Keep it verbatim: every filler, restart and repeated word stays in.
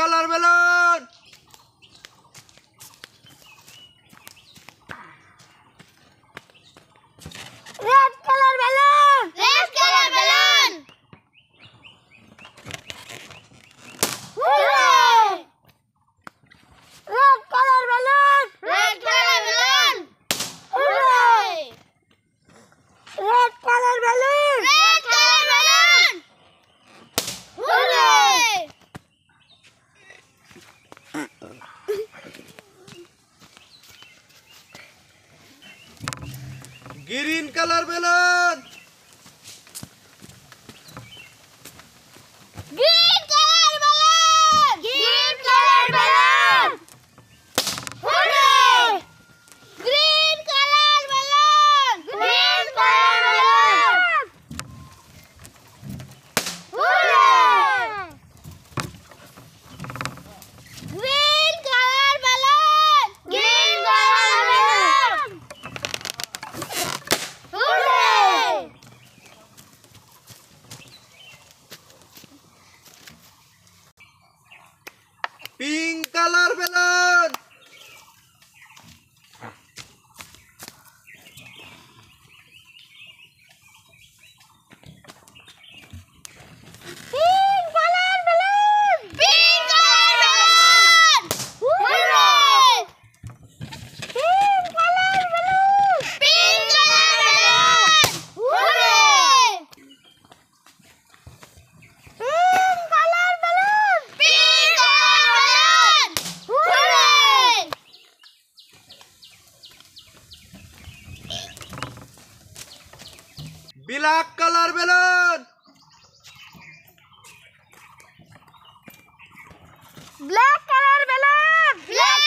color balloon. Red color balloon. Red color balloon. Hooray! Red color balloon. Red color balloon. Hooray! Red color balloon. Red color balloon. Hooray! Green color balloon. Green color balloon. Green color balloon. Hooray! Green color balloon. Green color balloon. Hooray! Green color balloon. Green color balloon. Hooray! Pink color balloon. Pink color balloon. Pink color balloon. Hooray! Pink color balloon. Pink color balloon. Hooray! Pink color balloon. Pink color balloon. Hooray! Black color balloon. Black color balloon. Black